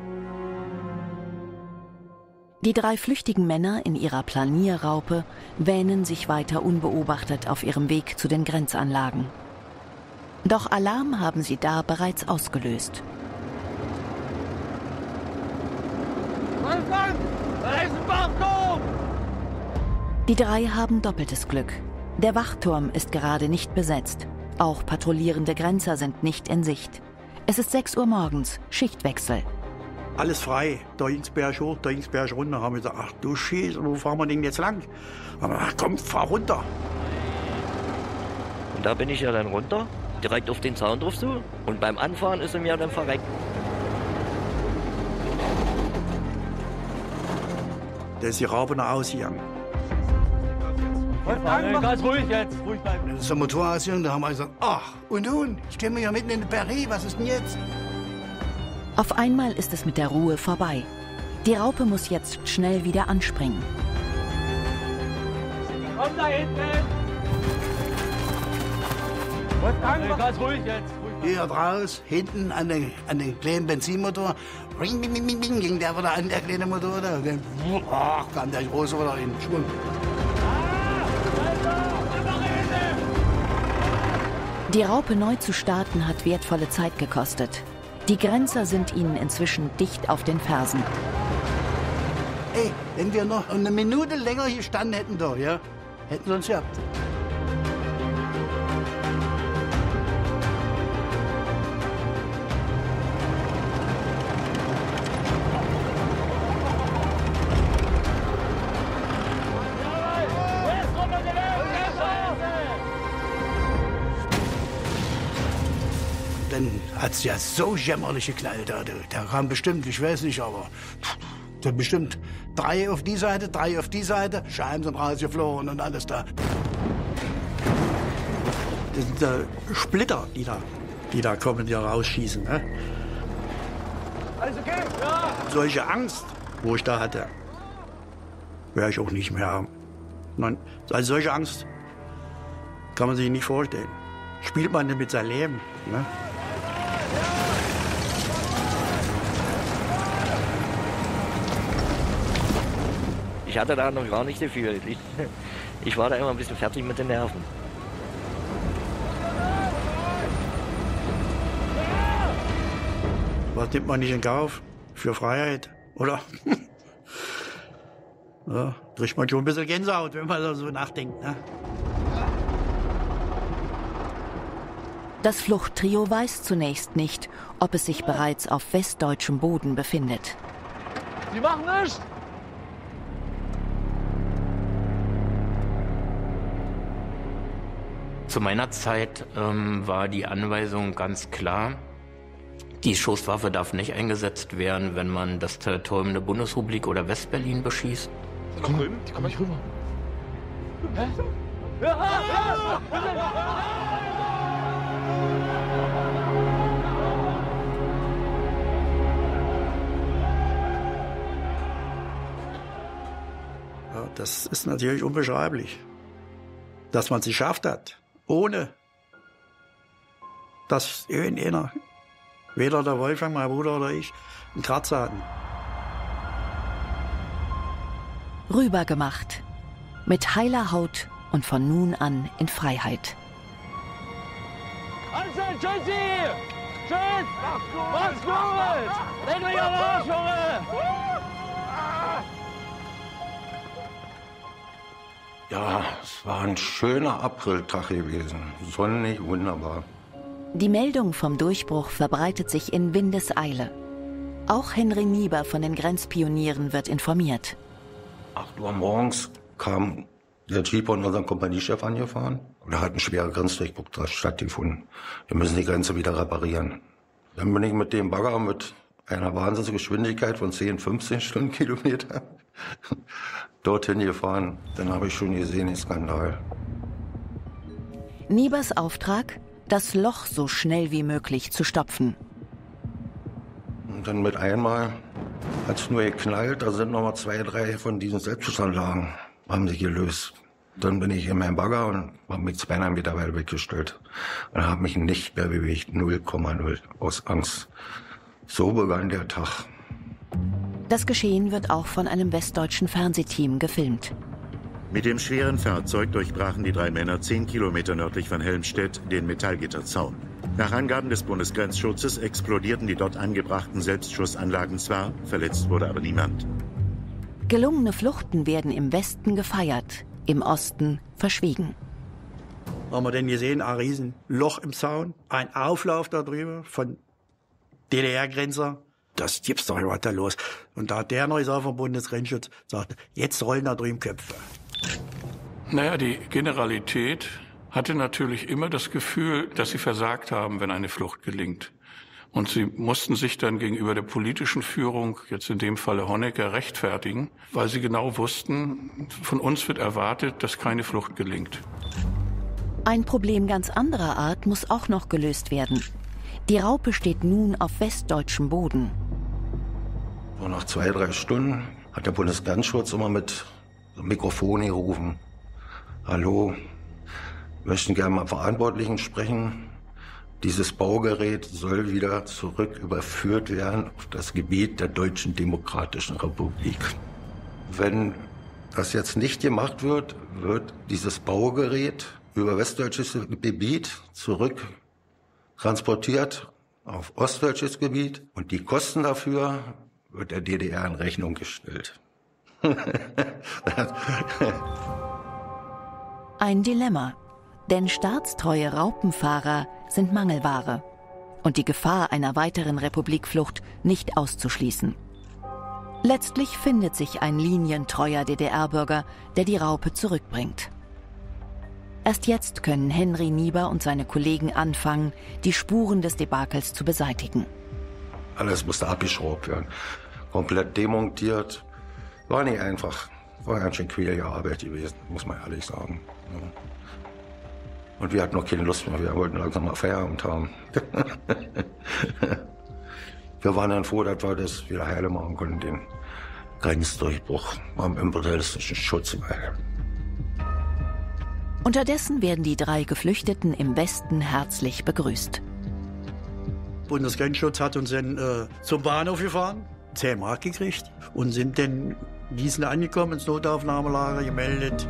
[SPEAKER 1] Die drei flüchtigen Männer in ihrer Planierraupe wähnen sich weiter unbeobachtet auf ihrem Weg zu den Grenzanlagen. Doch Alarm haben sie da bereits ausgelöst. Die drei haben doppeltes Glück. Der Wachturm ist gerade nicht besetzt. Auch patrouillierende Grenzer sind nicht in Sicht. Es ist sechs Uhr morgens, Schichtwechsel.
[SPEAKER 6] Alles frei, da ging's Berg hoch, da ging's Berg runter. Haben wir gesagt, ach du Scheiße, wo fahren wir denn jetzt lang? Aber ach komm, fahr runter.
[SPEAKER 11] Und da bin ich ja dann runter, direkt auf den Zaun drauf zu. Und beim Anfahren ist er mir dann verreckt.
[SPEAKER 6] Da ist die Raupe nach ausgegangen.
[SPEAKER 19] Ganz ruhig jetzt, ruhig bleiben.
[SPEAKER 3] Das ist der Motor ausgegangen, da haben wir gesagt, ach, und nun, ich stehe mir ja mitten in der Prärie, was ist denn jetzt?
[SPEAKER 1] Auf einmal ist es mit der Ruhe vorbei. Die Raupe muss jetzt schnell wieder anspringen.
[SPEAKER 19] Komm da hinten! Wolfgang, ganz ruhig jetzt.
[SPEAKER 3] Hier draus, hinten an den, an den kleinen Benzinmotor, ring, bing, bing, bing, bing, ging der wieder an, der kleine Motor da. Ach, kam der große wieder in Schwung.
[SPEAKER 1] Die Raupe neu zu starten hat wertvolle Zeit gekostet. Die Grenzer sind ihnen inzwischen dicht auf den Fersen.
[SPEAKER 3] Ey, wenn wir noch eine Minute länger hier standen hätten da, ja, hätten sie uns gehabt. Dann hat es ja so jämmerlich geknallt. Da, da kam bestimmt, ich weiß nicht, aber So bestimmt drei auf die Seite, drei auf die Seite, Scheiben sind rausgeflogen und alles da.
[SPEAKER 6] Das sind äh, Splitter, die da, die da kommen, die da rausschießen. Ne?
[SPEAKER 21] Alles okay? Ja.
[SPEAKER 6] Solche Angst, wo ich da hatte, werde ich auch nicht mehr haben. Man, also solche Angst kann man sich nicht vorstellen. Spielt man nicht mit seinem Leben. Ne?
[SPEAKER 11] Ich hatte da noch gar nicht so viel. Ich, ich war da immer ein bisschen fertig mit den Nerven.
[SPEAKER 6] Was nimmt man nicht in Kauf? Für Freiheit, oder? Ja, kriegt man schon ein bisschen Gänsehaut, wenn man so nachdenkt. Ne?
[SPEAKER 1] Das Fluchttrio weiß zunächst nicht, ob es sich bereits auf westdeutschem Boden befindet.
[SPEAKER 21] Sie machen nichts!
[SPEAKER 4] Zu meiner Zeit ähm, war die Anweisung ganz klar, die Schusswaffe darf nicht eingesetzt werden, wenn man das Territorium der Bundesrepublik oder Westberlin beschießt.
[SPEAKER 21] Komm, die kommen nicht rüber. Hä? Ja,
[SPEAKER 6] ja, das ist natürlich unbeschreiblich, dass man es geschafft hat. Ohne dass irgendeiner, weder der Wolfgang, mein Bruder oder ich, einen Kratzer hatten.
[SPEAKER 1] Rübergemacht. Mit heiler Haut und von nun an in Freiheit.
[SPEAKER 21] Anselm, tschüssi! Tschüss! Mach's gut! Leg mich am Arsch, Junge!
[SPEAKER 18] Ja, es war ein schöner Apriltag gewesen. Sonnig, wunderbar.
[SPEAKER 1] Die Meldung vom Durchbruch verbreitet sich in Windeseile. Auch Henry Nieber von den Grenzpionieren wird informiert.
[SPEAKER 18] acht Uhr morgens kam der Jeep von unserem Kompaniechef angefahren. Und da hat ein schwerer Grenzdurchbruch stattgefunden. Wir müssen die Grenze wieder reparieren. Dann bin ich mit dem Bagger mit einer Wahnsinnsgeschwindigkeit von zehn, fünfzehn Stundenkilometer dorthin gefahren. Dann habe ich schon gesehen, den Skandal.
[SPEAKER 1] Niebers Auftrag, das Loch so schnell wie möglich zu stopfen.
[SPEAKER 18] Und dann mit einmal hat es nur geknallt, da sind noch mal zwei, drei von diesen Selbstschussanlagen, haben sich gelöst. Dann bin ich in meinem Bagger und habe mich zweieinhalb Meter weit weggestellt. Und habe mich nicht mehr bewegt, null Komma null, aus Angst. So begann der Tag.
[SPEAKER 1] Das Geschehen wird auch von einem westdeutschen Fernsehteam gefilmt.
[SPEAKER 7] Mit dem schweren Fahrzeug durchbrachen die drei Männer zehn Kilometer nördlich von Helmstedt den Metallgitterzaun. Nach Angaben des Bundesgrenzschutzes explodierten die dort angebrachten Selbstschussanlagen zwar, verletzt wurde aber niemand.
[SPEAKER 1] Gelungene Fluchten werden im Westen gefeiert, im Osten verschwiegen.
[SPEAKER 6] Haben wir denn gesehen, ein Riesenloch im Zaun, ein Auflauf da drüber von D D R-Grenzer. Das gibt's doch nicht, was da los. Und da hat der noch gesagt vom Bundesgrenzschutz, sagt, jetzt rollen da drüben Köpfe.
[SPEAKER 8] Naja, die Generalität hatte natürlich immer das Gefühl, dass sie versagt haben, wenn eine Flucht gelingt. Und sie mussten sich dann gegenüber der politischen Führung, jetzt in dem Falle Honecker, rechtfertigen, weil sie genau wussten, von uns wird erwartet, dass keine Flucht gelingt.
[SPEAKER 1] Ein Problem ganz anderer Art muss auch noch gelöst werden. Die Raupe steht nun auf westdeutschem Boden.
[SPEAKER 18] So nach zwei, drei Stunden hat der Bundesgrenzschutz immer mit Mikrofon gerufen. Hallo, wir möchten gerne mal Verantwortlichen sprechen. Dieses Baugerät soll wieder zurück überführt werden auf das Gebiet der Deutschen Demokratischen Republik. Wenn das jetzt nicht gemacht wird, wird dieses Baugerät über westdeutsches Gebiet zurück transportiert auf ostdeutsches Gebiet und die Kosten dafür wird der D D R in Rechnung gestellt.
[SPEAKER 1] Ein Dilemma, denn staatstreue Raupenfahrer sind Mangelware und die Gefahr einer weiteren Republikflucht nicht auszuschließen. Letztlich findet sich ein linientreuer D D R-Bürger, der die Raupe zurückbringt. Erst jetzt können Henry Nieber und seine Kollegen anfangen, die Spuren des Debakels zu beseitigen.
[SPEAKER 18] Alles musste abgeschraubt werden. komplett demontiert. War nicht einfach. War ganz schön quälige Arbeit gewesen, muss man ehrlich sagen. Ja. Und wir hatten noch keine Lust mehr, wir wollten langsam mal Feierabend haben. Wir waren dann froh, dass wir das wieder heile machen konnten, den Grenzdurchbruch am imperialistischen Schutzwall.
[SPEAKER 1] Unterdessen werden die drei Geflüchteten im Westen herzlich begrüßt.
[SPEAKER 6] Bundesgrenzschutz hat uns dann äh, zum Bahnhof gefahren, zehn Mark gekriegt und sind dann in Gießen angekommen, ins Notaufnahmelager gemeldet.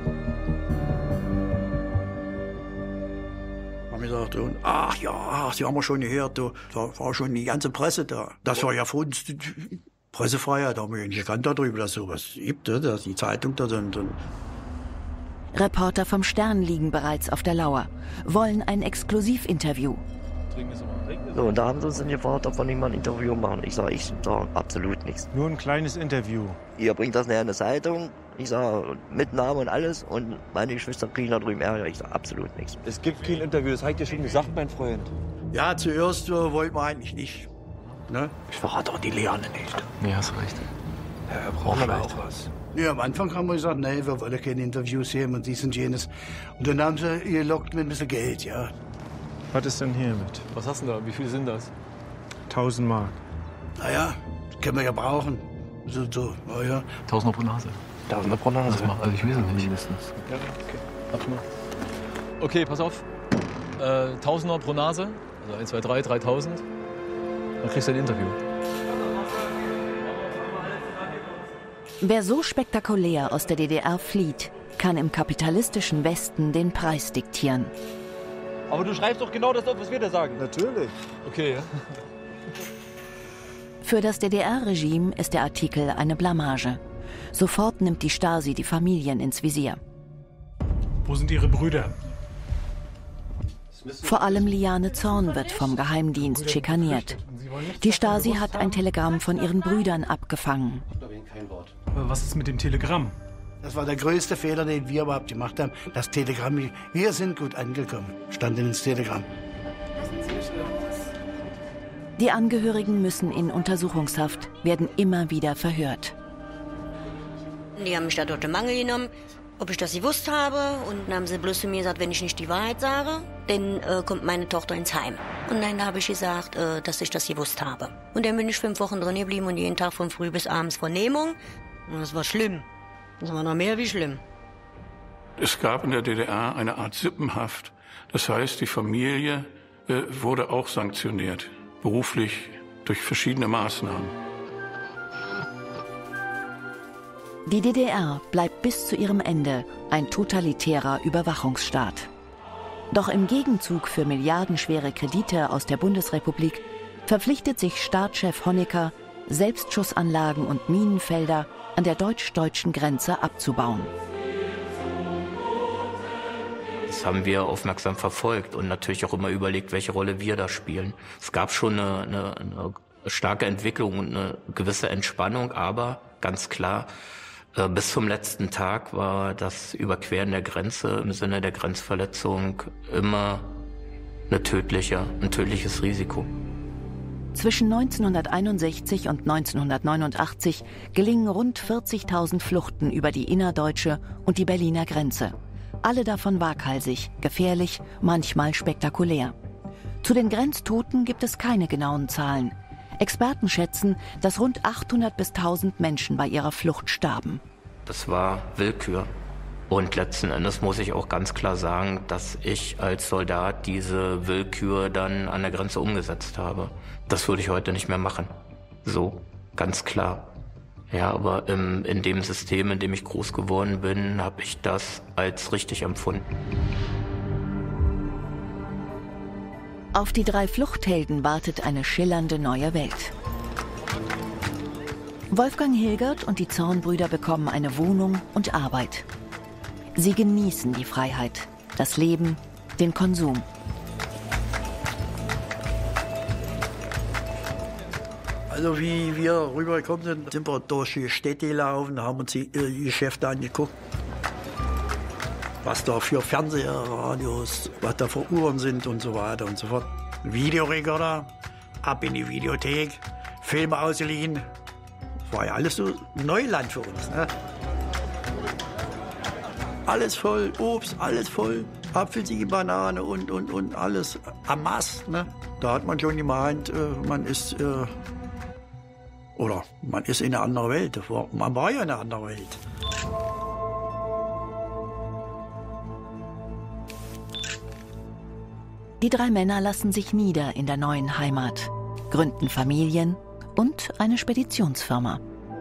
[SPEAKER 6] Haben gesagt, und, ach ja, ach, Sie haben wir schon gehört, da war schon die ganze Presse da. Das war ja für uns die Pressefreiheit, da haben wir nicht gekannt darüber, dass es sowas gibt, dass die Zeitung da sind. Und
[SPEAKER 1] Reporter vom Stern liegen bereits auf der Lauer, wollen ein Exklusivinterview.
[SPEAKER 11] So, und da haben sie uns dann gefragt, ob wir nicht mal ein Interview machen. Ich sage, ich sage absolut nichts.
[SPEAKER 9] Nur ein kleines Interview.
[SPEAKER 11] Ihr bringt das nachher in eine Zeitung. Ich sage, mit Namen und alles. Und meine Geschwister kriegen da drüben Ärger. Ich sage absolut nichts.
[SPEAKER 19] Es gibt kein Interview, das hat ja schon gesagt, mein Freund.
[SPEAKER 6] Ja, zuerst äh, wollten wir eigentlich nicht. Ne?
[SPEAKER 12] Ich verrate auch die Leane nicht. Nee, hast recht.
[SPEAKER 6] Ja, brauchen wir auch was.
[SPEAKER 3] Ja, am Anfang haben wir gesagt, nee, wir wollen keine Interviews haben und dies und jenes. Und dann haben sie gelockt mit ein bisschen Geld, ja.
[SPEAKER 9] Was ist denn hiermit?
[SPEAKER 12] Was hast du da? Wie viel sind das?
[SPEAKER 9] Tausend Mark.
[SPEAKER 3] Naja, können wir ja brauchen. So, so, oh ja.
[SPEAKER 12] Tausender pro Nase.
[SPEAKER 11] Tausender pro Nase?
[SPEAKER 12] Das macht, also ich weiß es nicht. Mindestens. Ja, okay. Warte mal. Okay, pass auf. Äh, Tausender pro Nase. Also eins, zwei, drei, dreitausend. Dann kriegst du ein Interview.
[SPEAKER 1] Wer so spektakulär aus der D D R flieht, kann im kapitalistischen Westen den Preis diktieren.
[SPEAKER 19] Aber du schreibst doch genau das auf, was wir da sagen.
[SPEAKER 9] Natürlich.
[SPEAKER 12] Okay, ja.
[SPEAKER 1] Für das D D R-Regime ist der Artikel eine Blamage. Sofort nimmt die Stasi die Familien ins Visier.
[SPEAKER 2] Wo sind Ihre Brüder?
[SPEAKER 1] Vor allem Liane Zorn wird vom Geheimdienst schikaniert. Die Stasi hat ein Telegramm von ihren Brüdern abgefangen.
[SPEAKER 2] Was ist mit dem Telegramm?
[SPEAKER 3] Das war der größte Fehler, den wir überhaupt gemacht haben. Das Telegramm, wir sind gut angekommen, stand ins Telegramm.
[SPEAKER 1] Die Angehörigen müssen in Untersuchungshaft, werden immer wieder verhört.
[SPEAKER 20] Die haben mich da dort im Mangel genommen, ob ich das gewusst habe. Und dann haben sie bloß zu mir gesagt, wenn ich nicht die Wahrheit sage, dann äh, kommt meine Tochter ins Heim. Und dann habe ich gesagt, äh, dass ich das gewusst habe. Und dann bin ich fünf Wochen drin geblieben und jeden Tag von früh bis abends Vernehmung. Und das war schlimm. Das war noch mehr wie schlimm.
[SPEAKER 8] Es gab in der D D R eine Art Sippenhaft. Das heißt, die Familie äh, wurde auch sanktioniert, beruflich durch verschiedene Maßnahmen.
[SPEAKER 1] Die D D R bleibt bis zu ihrem Ende ein totalitärer Überwachungsstaat. Doch im Gegenzug für milliardenschwere Kredite aus der Bundesrepublik verpflichtet sich Staatschef Honecker, Selbstschussanlagen und Minenfelder an der deutsch-deutschen Grenze abzubauen.
[SPEAKER 4] Das haben wir aufmerksam verfolgt und natürlich auch immer überlegt, welche Rolle wir da spielen. Es gab schon eine, eine, eine starke Entwicklung und eine gewisse Entspannung, aber ganz klar, äh, bis zum letzten Tag war das Überqueren der Grenze im Sinne der Grenzverletzung immer eine tödliche, ein tödliches Risiko.
[SPEAKER 1] Zwischen neunzehnhunderteinundsechzig und neunzehnhundertneunundachtzig gelingen rund vierzigtausend Fluchten über die innerdeutsche und die Berliner Grenze. Alle davon waghalsig, gefährlich, manchmal spektakulär. Zu den Grenztoten gibt es keine genauen Zahlen. Experten schätzen, dass rund achthundert bis tausend Menschen bei ihrer Flucht starben.
[SPEAKER 4] Das war Willkür. Und letzten Endes muss ich auch ganz klar sagen, dass ich als Soldat diese Willkür dann an der Grenze umgesetzt habe. Das würde ich heute nicht mehr machen. So, ganz klar. Ja, aber im, in dem System, in dem ich groß geworden bin, habe ich das als richtig empfunden.
[SPEAKER 1] Auf die drei Fluchthelden wartet eine schillernde neue Welt. Wolfgang Hilgert und die Zornbrüder bekommen eine Wohnung und Arbeit. Sie genießen die Freiheit, das Leben, den Konsum.
[SPEAKER 6] Also wie wir rübergekommen sind, sind wir durch die Städte gelaufen, haben uns die Geschäfte angeguckt. Was da für Fernseher, Radios, was da für Uhren sind und so weiter und so fort. Videorekorder, ab in die Videothek, Filme ausgeliehen, War ja alles so Neuland für uns. Ne? Alles voll, Obst, alles voll, Apfelsine, Banane und, und, und alles am Maß. Ne? Da hat man schon gemeint, äh, man ist, äh, oder man ist in einer anderen Welt. Man war ja in einer anderen Welt.
[SPEAKER 1] Die drei Männer lassen sich nieder in der neuen Heimat, gründen Familien und eine Speditionsfirma.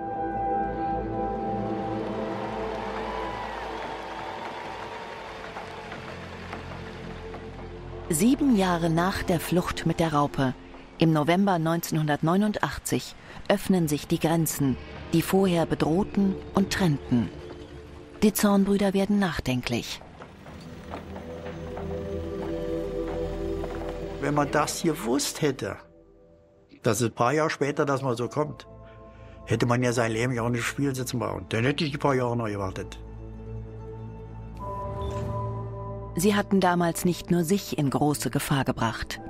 [SPEAKER 1] Sieben Jahre nach der Flucht mit der Raupe, im November neunzehnhundertneunundachtzig, öffnen sich die Grenzen, die vorher bedrohten und trennten. Die Zornbrüder werden nachdenklich.
[SPEAKER 6] Wenn man das gewusst hätte, dass es ein paar Jahre später, dass man so kommt, hätte man ja sein Leben ja auch nicht Spiel sitzen bauen. Dann hätte ich ein paar Jahre noch gewartet.
[SPEAKER 1] Sie hatten damals nicht nur sich in große Gefahr gebracht.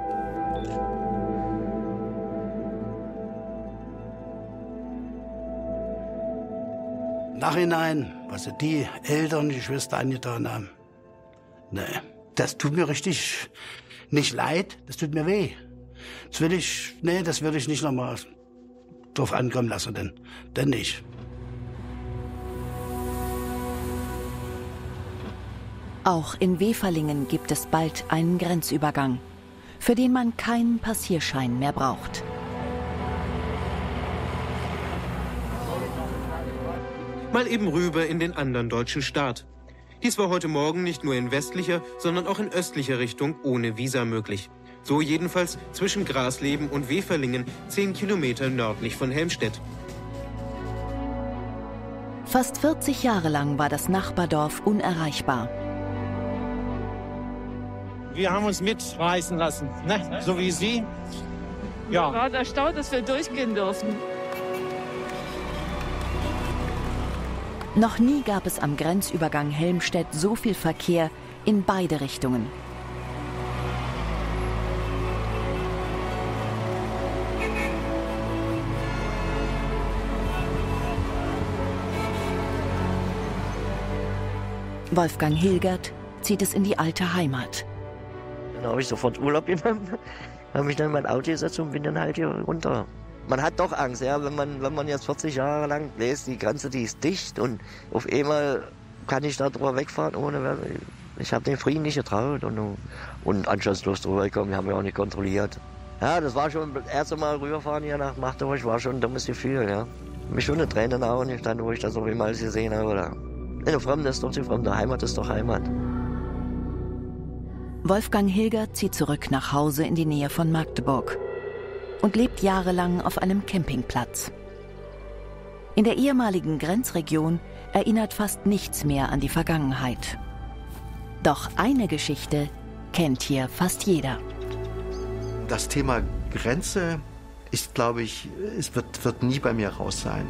[SPEAKER 3] Nachhinein, was sie die Eltern, die Schwester angetan haben, nee, das tut mir richtig nicht leid, das tut mir weh. Das will ich, nee, das würde ich nicht nochmal drauf ankommen lassen, denn, denn nicht.
[SPEAKER 1] Auch in Weferlingen gibt es bald einen Grenzübergang, für den man keinen Passierschein mehr braucht.
[SPEAKER 10] Mal eben rüber in den anderen deutschen Staat. Dies war heute Morgen nicht nur in westlicher, sondern auch in östlicher Richtung ohne Visa möglich. So jedenfalls zwischen Grasleben und Weferlingen, zehn Kilometer nördlich von Helmstedt.
[SPEAKER 1] Fast vierzig Jahre lang war das Nachbardorf unerreichbar.
[SPEAKER 13] Wir haben uns mitreißen lassen, ne? So wie Sie. Ja.
[SPEAKER 14] Wir waren erstaunt, dass wir durchgehen durften.
[SPEAKER 1] Noch nie gab es am Grenzübergang Helmstedt so viel Verkehr in beide Richtungen. Wolfgang Hilgert zieht es in die alte Heimat.
[SPEAKER 11] Dann habe ich sofort Urlaub genommen, habe mich dann in mein Auto gesetzt und bin dann halt hier runter. Man hat doch Angst, ja, wenn man, wenn man jetzt vierzig Jahre lang lässt, die Grenze, die ist dicht und auf einmal kann ich da drüber wegfahren, ohne, ich habe den Frieden nicht getraut und, und anschlusslos drüber gekommen, die haben wir auch nicht kontrolliert. Ja, das war schon das erste Mal rüberfahren hier nach Magdeburg, war schon ein dummes Gefühl, ja. Mich schon eine Träne in den Augen gestanden, wo ich das auf einmal alles gesehen habe. Da. Eine Fremde ist doch die Fremde, Heimat ist doch Heimat.
[SPEAKER 1] Wolfgang Hilgert zieht zurück nach Hause in die Nähe von Magdeburg und lebt jahrelang auf einem Campingplatz. In der ehemaligen Grenzregion erinnert fast nichts mehr an die Vergangenheit. Doch eine Geschichte kennt hier fast jeder.
[SPEAKER 5] Das Thema Grenze ist, glaube ich, es wird, wird nie bei mir raus sein.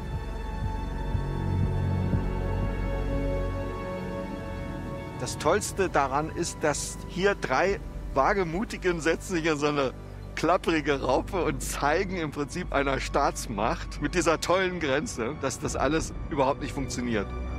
[SPEAKER 24] Das Tollste daran ist, dass hier drei Wagemutigen setzen sich in so eine klapprige Raupe und zeigen im Prinzip einer Staatsmacht mit dieser tollen Grenze, dass das alles überhaupt nicht funktioniert.